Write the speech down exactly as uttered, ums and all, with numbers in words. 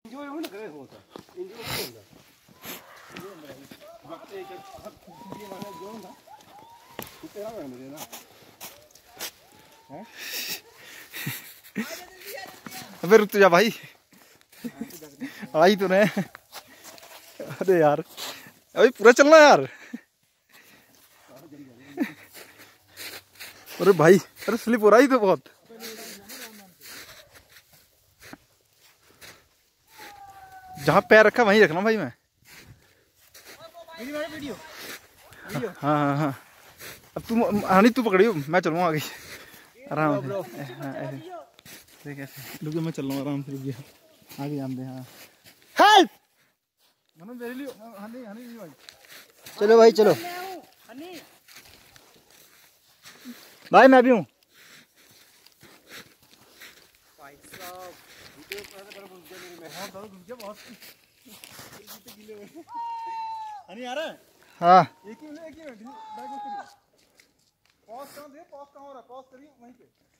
जो ये ना करे होता इंजो होता वक्त एक ये वाला जो ना तेरा बन मेरे ना हैं अबे रुक जा भाई आई तो नहीं। अरे यार अभी पूरा चलना यार। अरे भाई अरे स्लिप हो रहा ही तो बहुत। जहाँ पैर रखा वहीं रखना भाई। मैं वीडियो वीडियो हाँ हाँ हाँ अब तुम हानि तू पकड़ियो मैं चलूँगा आगे आराम से। ठीक है रुको मैं चल रहा हूँ आराम से। रुक गया आगे जान दे। हाँ हेल्प मनो मेरे लिए हानि हानि नहीं भाई। चलो भाई चलो भाई मैं भी हूँ। हनी आ रहा है। हाँ एक ही मिनट एक ही मिनट बैग में करिए। पॉज कहाँ दे पॉज कहाँ हो रहा है। पॉज करिए वहीं पे।